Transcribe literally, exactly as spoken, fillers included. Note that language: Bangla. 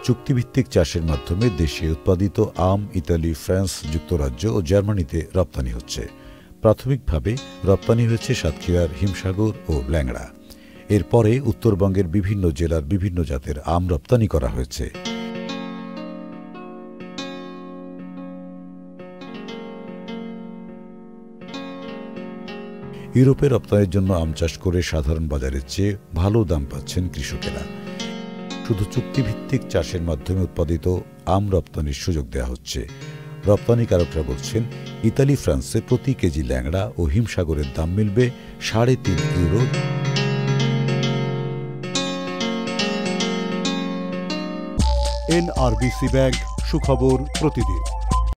চুক্তিভিত্তিক চাষের মাধ্যমে দেশে উৎপাদিত আম ইতালি, ফ্রান্স, যুক্তরাজ্য ও জার্মানিতে রপ্তানি হচ্ছে। প্রাথমিকভাবে রপ্তানি হয়েছে সাতক্ষীরার হিমসাগর ও ল্যাংড়া। এরপরে উত্তরবঙ্গের বিভিন্ন জেলার বিভিন্ন জাতের আম রপ্তানি করা হয়েছে। ইউরোপে রপ্তানির জন্য আম চাষ করে সাধারণ বাজারের চেয়ে ভালো দাম পাচ্ছেন কৃষকেরা। শুধু চুক্তিভিত্তিক চাষের মাধ্যমে উৎপাদিত আম রপ্তানির সুযোগ দেওয়া হচ্ছে। রপ্তানিকারকরা বলছেন, ইতালি, ফ্রান্সে প্রতি কেজি ল্যাংড়া ও হিমসাগরের দাম মিলবে সাড়ে তিন ইউরো। এনআরবিসি ব্যাংক, সুখবর প্রতিদিন।